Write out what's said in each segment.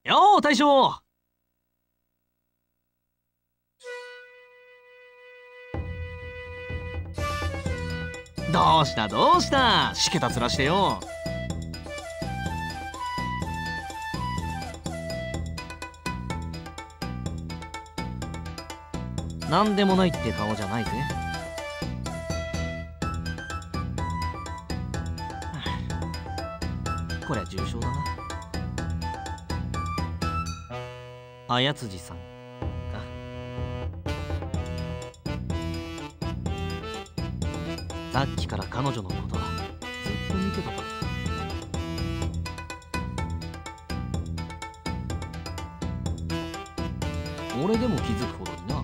よう大将。どうしたどうした、しけた面してよ。なんでもないって顔じゃないぜ。こりゃ重傷だな。綾辻さんか。さっきから彼女のことはずっと見てたから。俺でも気づくほどにな。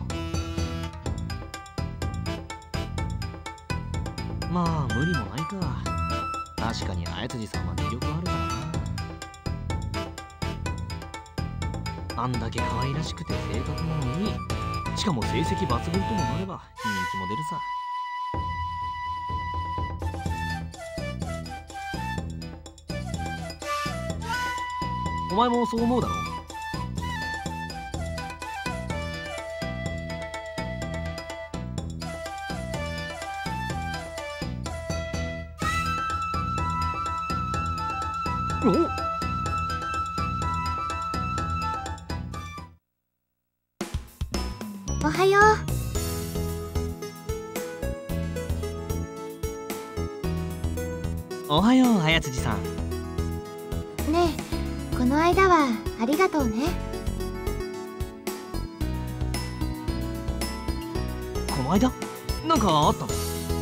まあ無理もないか。確かに綾辻さんは魅力あるからな。あんだけ可愛らしくて性格もいい、しかも成績抜群ともなれば人気も出るさ。お前もそう思うだろ。 おはよう。おはよう綾辻さん。 ねえ、この間はありがとうね。 この間なんかあったの？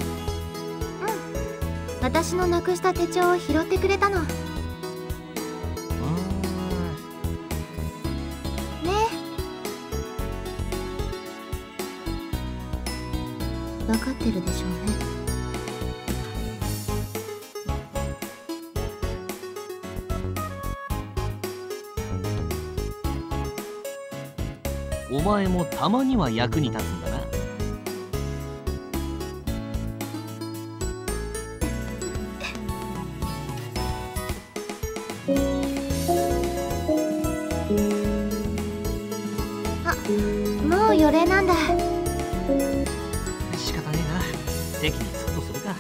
私のなくした手帳を拾ってくれたの。ねえ、分かってるでしょうね。 お前もたまには役に立つんだな。 もう予礼なんだ。 仕方ねえな。席に着くとするか。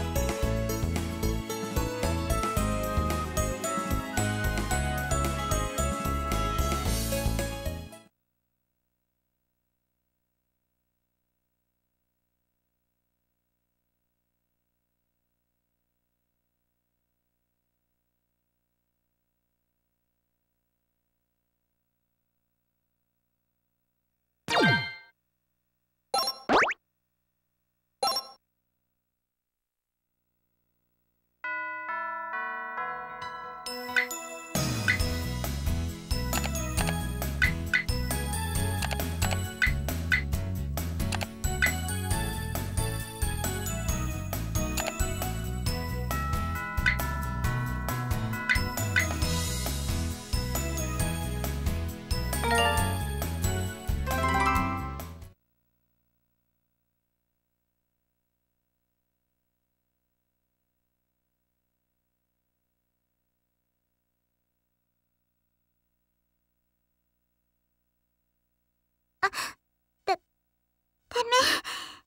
てめえ、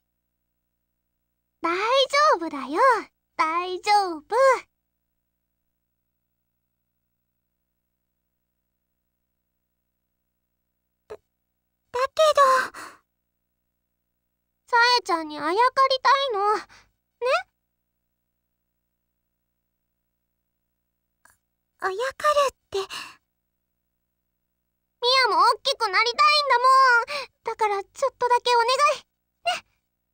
大丈夫だよ、大丈夫。だけど、さえちゃんにあやかりたいのね。あやかるって、ミヤも大きくなりたいんだもん。だからちょっとだけお願いね。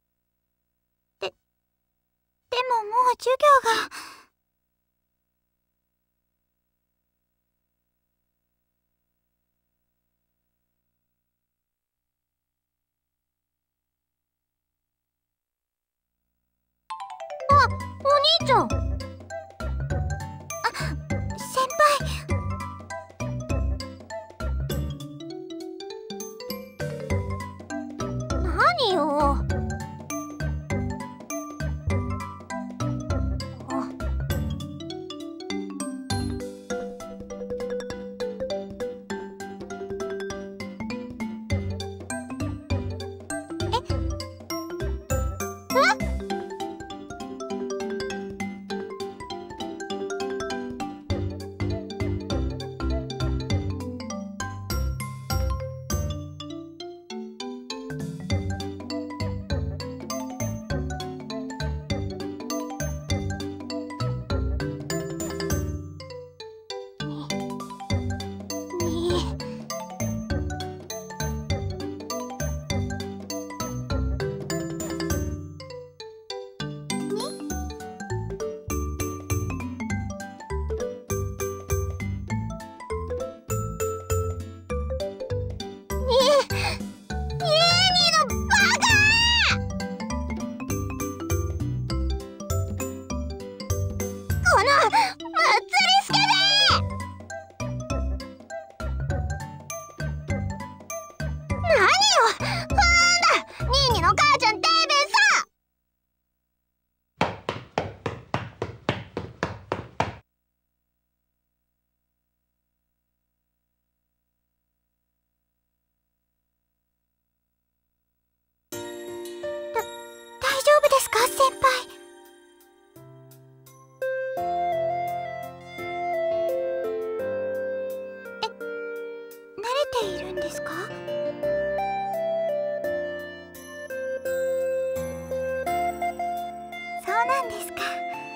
でももう授業が。あ、お兄ちゃん。先輩。何よ。 ニーニーの母ちゃんてめ大丈夫ですか先輩。慣れているんですか？そうなんですか。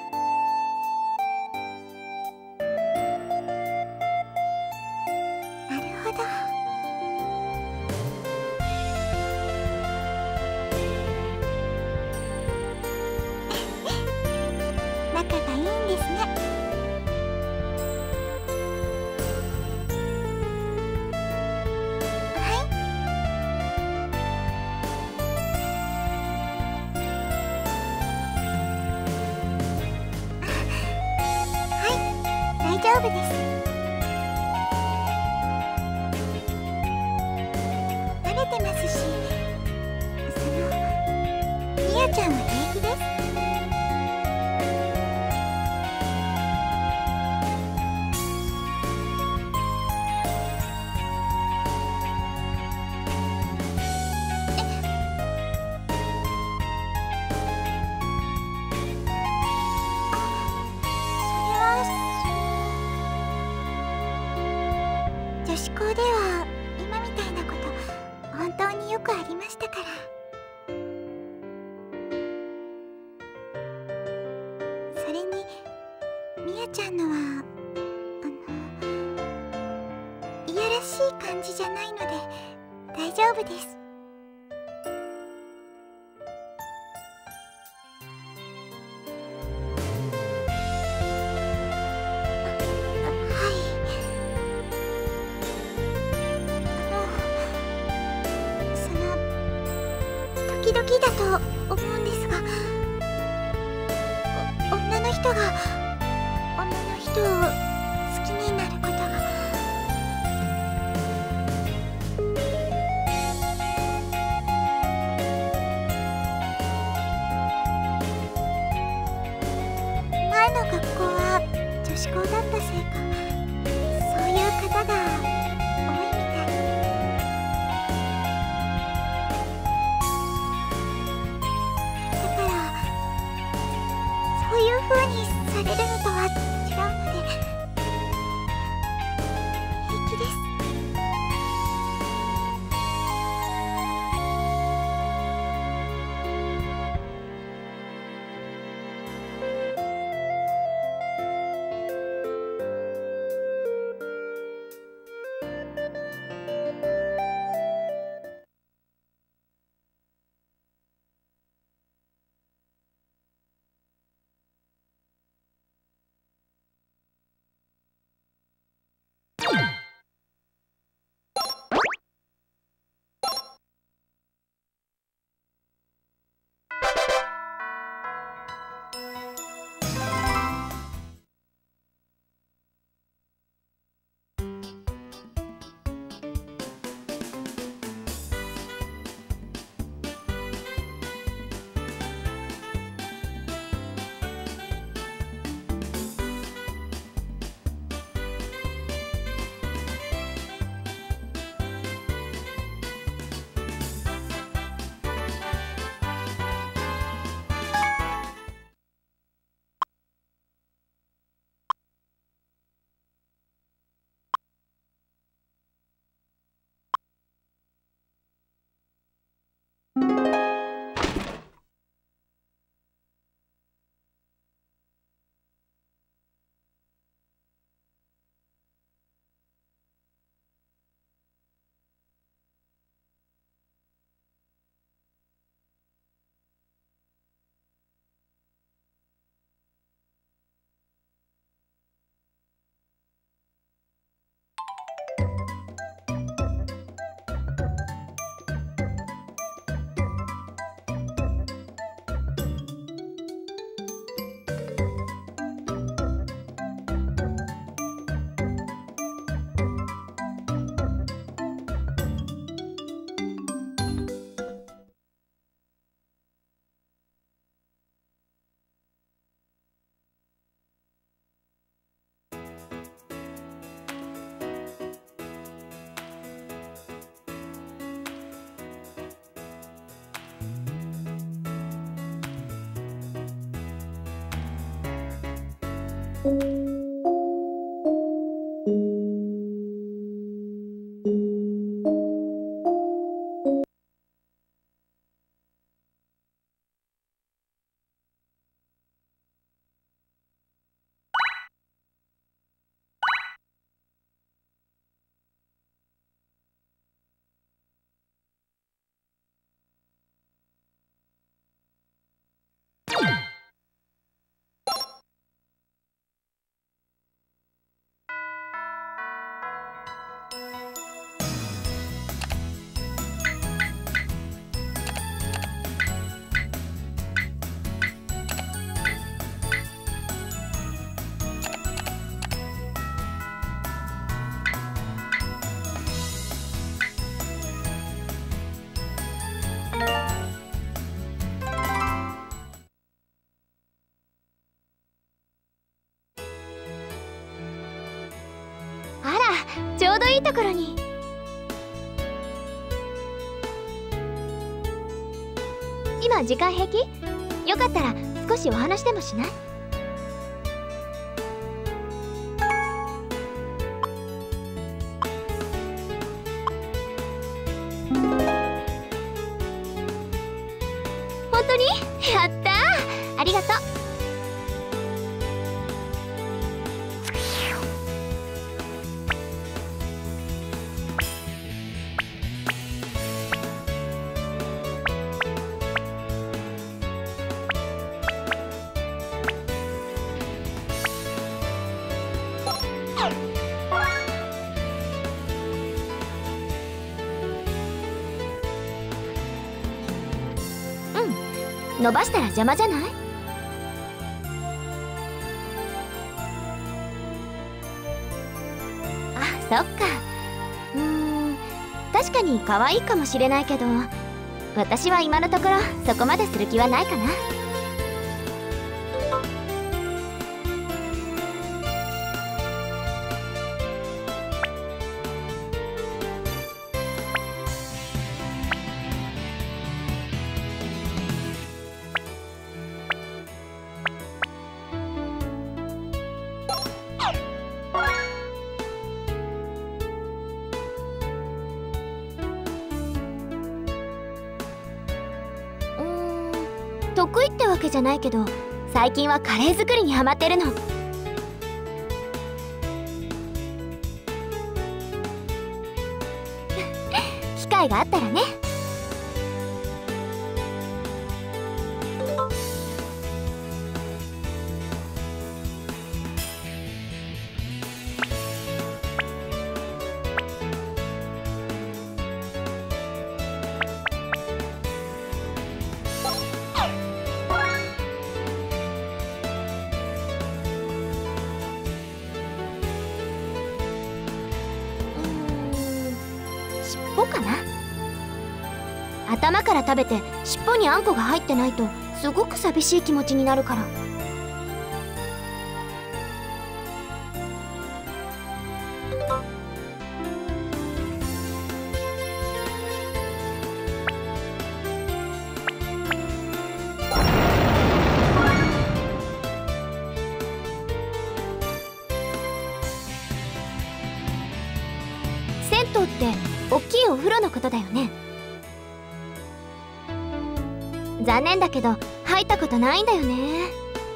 なるほど。仲がいいんですね。大丈夫です。慣れてますし、ミヤちゃんは平気です。女子校では今みたいなこと本当によくありましたから。それにミヤちゃんのはいやらしい感じじゃないので大丈夫です。時々だと思うんですが、女の人が女の人を好きになることが。前の学校は女子校だったせいか、そういう方が多いみたい。そういう風にされるのとは違うので。 ちょうどいいところに。今時間平気？よかったら少しお話でもしない？本当に？やったー、ありがとう。伸ばしたら邪魔じゃない？あ、そっか。確かに可愛いかもしれないけど、私は今のところそこまでする気はないかな。得意ってわけじゃないけど、最近はカレー作りにハマってるの。機会があったらね。かな。頭から食べて尻尾にあんこが入ってないとすごく寂しい気持ちになるから。銭湯って大きいお風呂のことだよね。残念だけど入ったことないんだよね。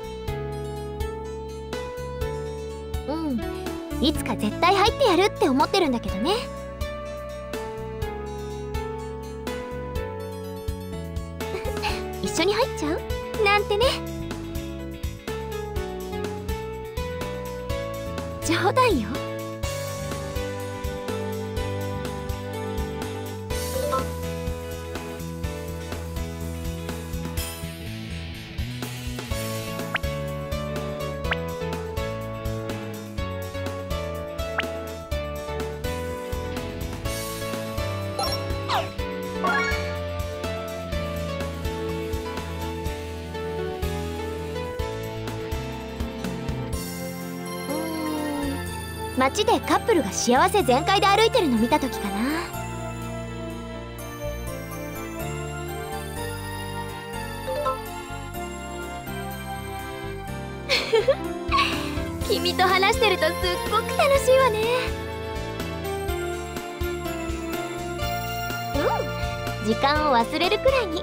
いつか絶対入ってやるって思ってるんだけどね。一緒に入っちゃうなんてね。冗談よ。街でカップルが幸せ全開で歩いてるの見た時かな。 君と話してるとすっごく楽しいわね。うん、時間を忘れるくらいに。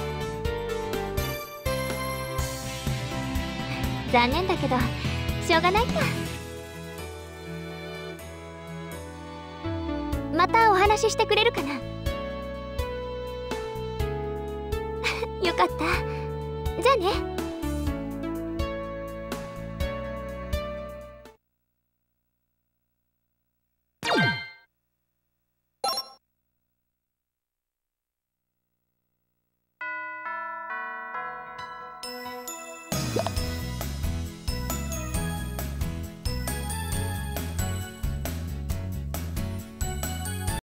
残念だけどしょうがないか。またお話ししてくれるかな。よかった。じゃあね。